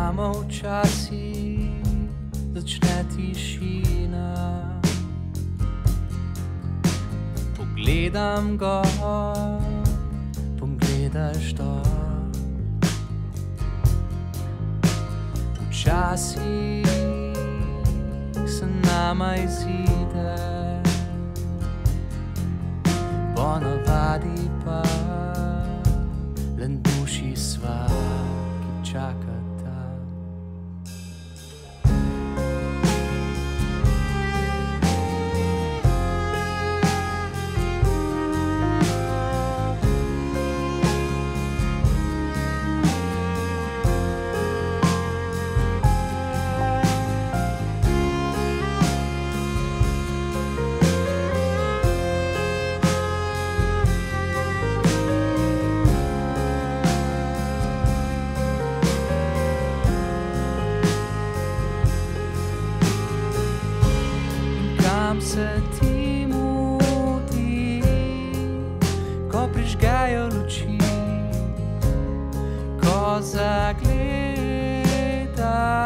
samo včasih začne tišina. Pogledam gor, pogledaš dol. Včasih se nama izide, ponavadi pa len duši sva, ki čakata. Se ti mudi, ko prižgejo luči, ko zagledaš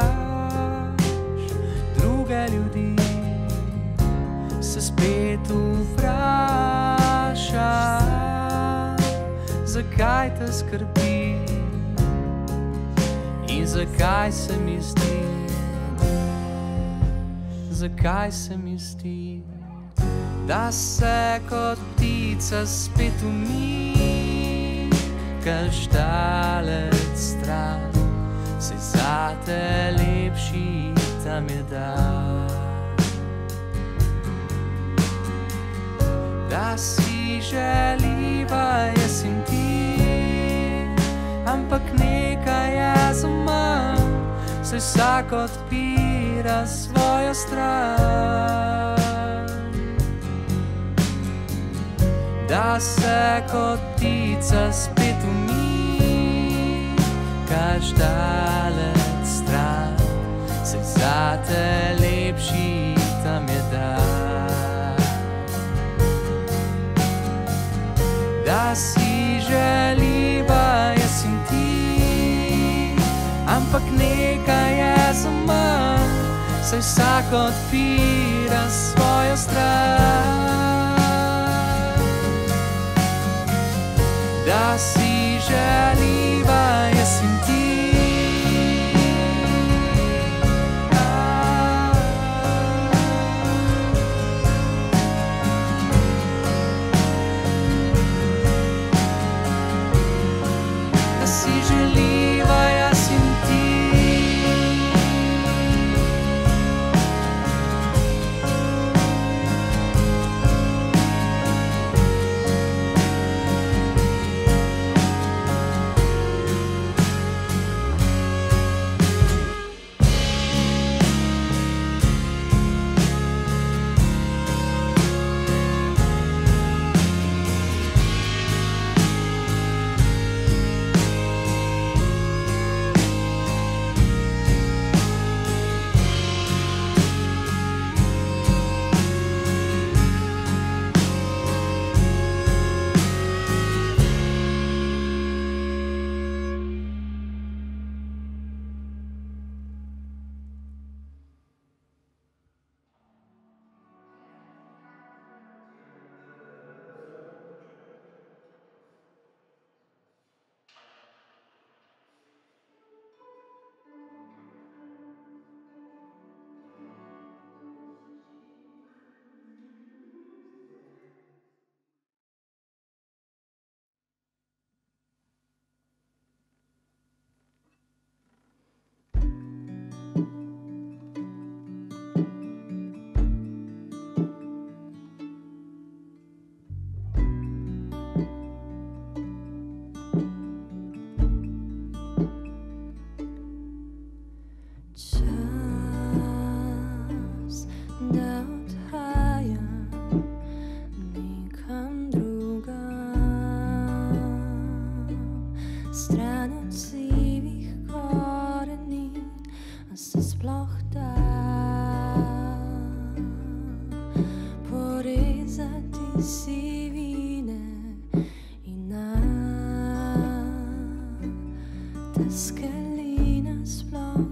druge ljudi, se spet vprašaš, zakaj te skrbi in zakaj se mi zdi. Zakaj se mi zdi, da se kot ptica spet umikaš daleč stran, saj zate lepši tam je dan. Da si želiva jaz in ti, ampak nekaj je zaman, saj vsak odpira svojo stran. Da se kot ptica spet umikaš daleč stran, saj zate lepši tam je dan. Da si želiva jaz in ti, ampak nekaj je zaman, saj vsak odpira svojo stran. Da si želiva jaz in ti, da si želiva jaz in ti. Skaline sploh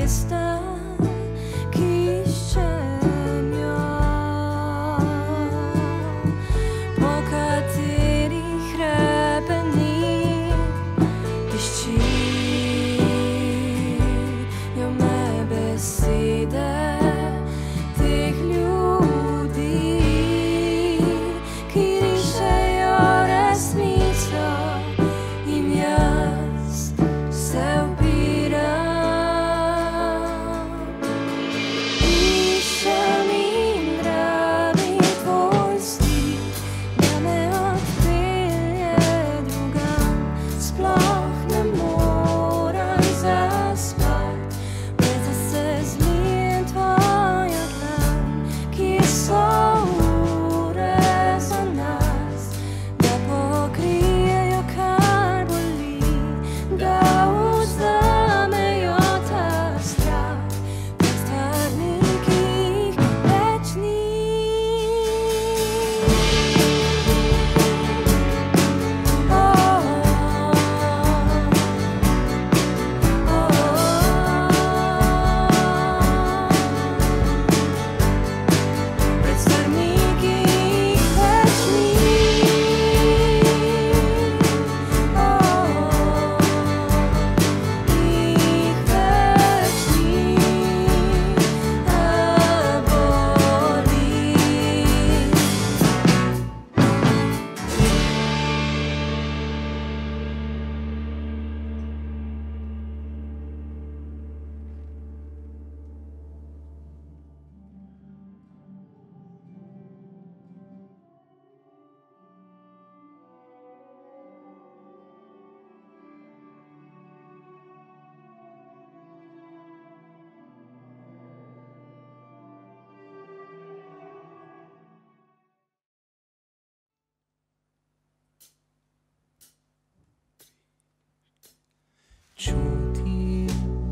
Čuti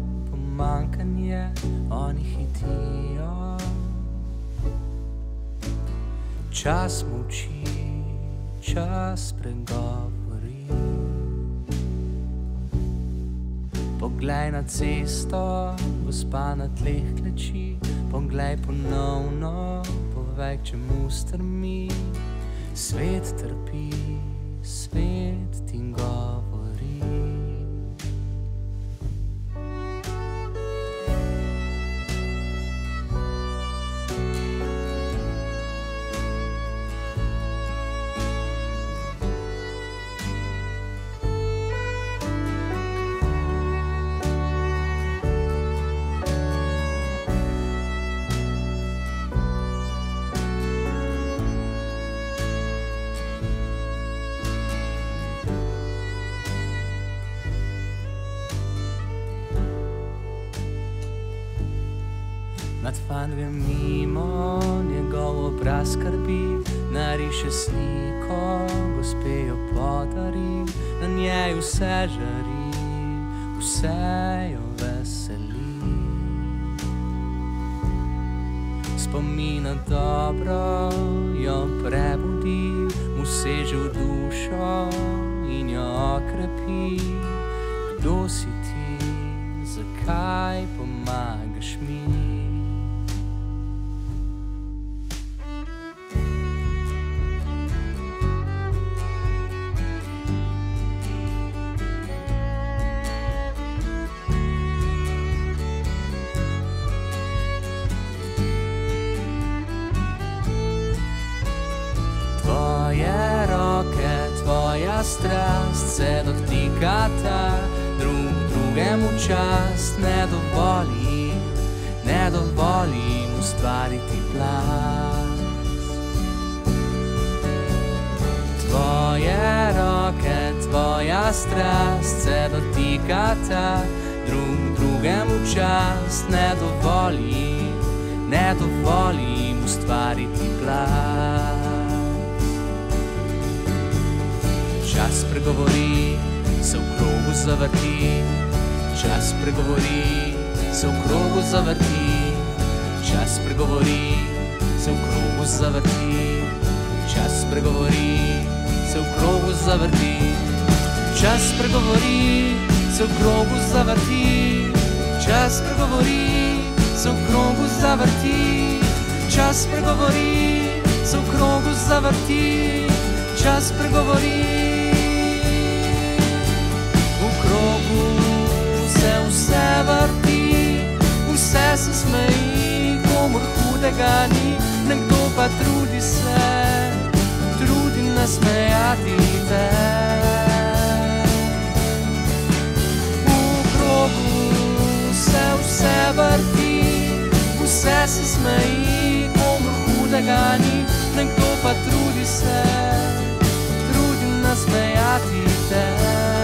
pomankanje, oni hitijo. Čas molči, čas pregovori. Poglej na cesto, gospa na tleh kleči. Poglej ponovno, povej, k čemu strmi. Svet trpi, svet ti govori. Mlad fan gre mimo, njegov obraz skrbi, nariše sliko, gospe jo podari, na njej vse žari, vse jo veseli. Spomina dobro jo prebudi, mu seže v dušo in jo okrepi. Kdo si ti, zakaj pomagaš mi? Tvoje roke, tvoja strast se dotikata, drug drugemu čast ne dovoli, ne dovoli mu ustvariti plaz. Tvoje roke, tvoja strast se dotikata, drug drugemu čast ne dovoli, ne dovoli mu ustvariti plaz. Čas pregovori, se v krogu zavrti. Čas pregovori, se v krogu zavrti. Čas pregovori, se v krogu zavrti. Čas pregovori, se v krogu zavrti. Čas pregovori, se v krogu zavrti. Čas Čas pregovori, se v krogu zavrti. Čas pregovori, se v krogu zavrti. Čas pregovori. V krogu se vse vrti, vse se smeji, komur hudega ni, nekdo pa trudi se, trudi nasmejati te. V krogu se vse vrti, vse se smeji, komur hudega ni, nekdo pa trudi se, trudi nasmejati te.